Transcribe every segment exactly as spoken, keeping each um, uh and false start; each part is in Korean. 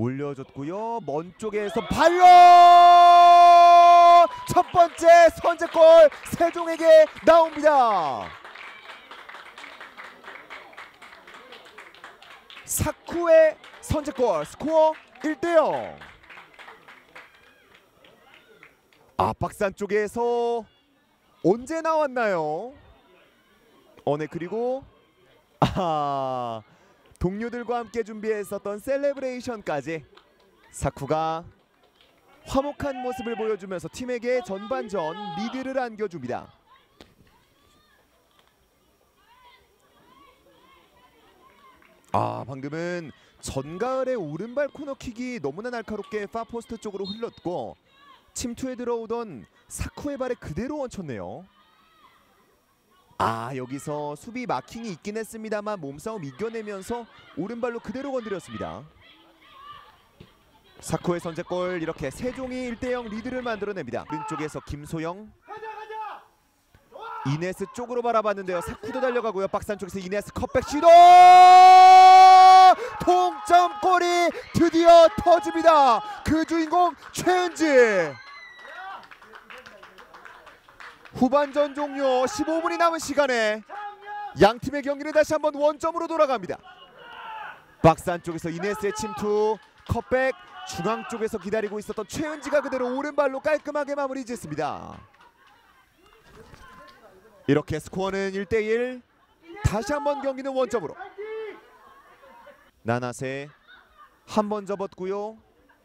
올려줬고요. 먼 쪽에서 발로 첫 번째 선제골 세종에게 나옵니다. 사쿠의 선제골, 스코어 일 대 영. 아, 박스 안쪽에서 언제 나왔나요? 어네, 그리고 아, 동료들과 함께 준비했었던 셀레브레이션까지 사쿠가 화목한 모습을 보여주면서 팀에게 전반전 리드를 안겨줍니다. 아, 방금은 전가을의 오른발 코너킥이 너무나 날카롭게 파포스트 쪽으로 흘렀고 침투에 들어오던 사쿠의 발에 그대로 얹혔네요. 아, 여기서 수비 마킹이 있긴 했습니다만 몸싸움 이겨내면서 오른발로 그대로 건드렸습니다. 사쿠의 선제골, 이렇게 세종이 일 대 영 리드를 만들어냅니다. 오른쪽에서 김소영, 이네스 쪽으로 바라봤는데요. 사쿠도 달려가고요. 박스 안쪽에서 이네스 컵백 시도! 동점골이 드디어 터집니다. 그 주인공 최은지. 후반전 종료 십오 분이 남은 시간에 양팀의 경기는 다시 한번 원점으로 돌아갑니다. 박스 안쪽에서 이네스의 침투, 컵백, 중앙 쪽에서 기다리고 있었던 최은지가 그대로 오른발로 깔끔하게 마무리 짓습니다. 이렇게 스코어는 일 대 일. 다시 한번 경기는 원점으로. 나나세 한 번 접었고요.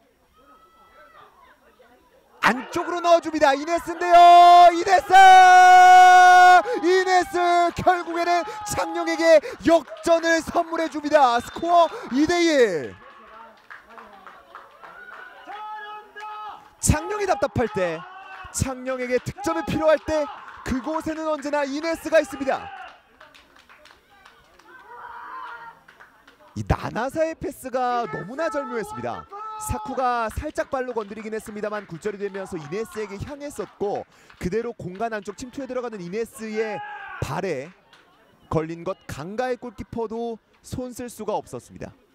안쪽으로 넣어줍니다. 이네스인데요. 이네스! 이네스 결국에는 창녕에게 역전을 선물해줍니다. 스코어 이 대 일. 창녕이 답답할 때, 창녕에게 득점이 필요할 때 그곳에는 언제나 이네스가 있습니다. 이 나나사의 패스가 너무나 절묘했습니다. 사쿠가 살짝 발로 건드리긴 했습니다만 굴절이 되면서 이네스에게 향했었고 그대로 공간 안쪽 침투에 들어가는 이네스의 발에 걸린 것 강가의 골키퍼도 손 쓸 수가 없었습니다.